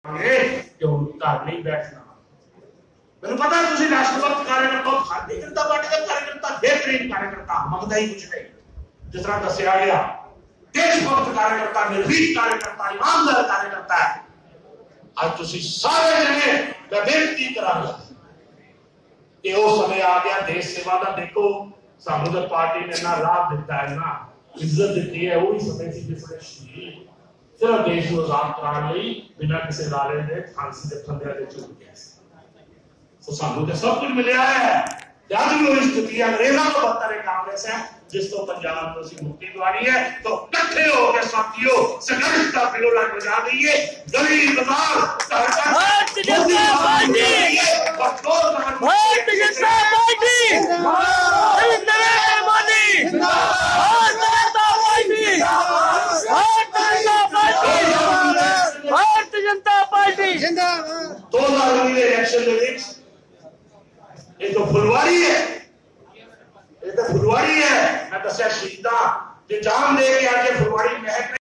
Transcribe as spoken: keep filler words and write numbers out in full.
घर नहीं बैठना। मैं पता है तुम राष्ट्रभक्त कार्यकर्ता भारतीय जनता पार्टी का कार्यकर्ता बेहतरीन कार्यकर्ता मंगता ही कुछ नहीं, जिस तरह दसिया गया देशभक्त कार्यकर्ता, निर्भीक कार्यकर्ता, ईमानदार कार्यकर्ता है। आज तुम सारे जने मैं बेनती करांगा कि वो समय आ गया देश सेवा का। देखो सानू तो पार्टी ने ना लाभ दिता है ना इज्जत दी है, वही समय से जिसने शहीद सिर्फ देश को आजाद कराने बिना किसी लाले ने फांसी के फंदे के चुप गया। तो सानू तो सब कुछ मिलया है। आज भी वही स्थिति अंग्रेजों को बदतर कांग्रेस है जिस तो पंजाब को सी मुक्ति दिवानी है। तो इकट्ठे होकर साथियों संघर्ष का बिगुला बजा दीजिए। गली बाजार Bharatiya Janata party, Bharatiya Janata party, Narendra Modi, Bharatiya Janata party, Bharatiya Janata party जिंदाबाद। दो हजार उन्नीस इलेक्शन में ये तो फुलवारी है, ये तो फुलवारी है। मैं दसिया शहीदा जो जान दे के आके फुलवारी महक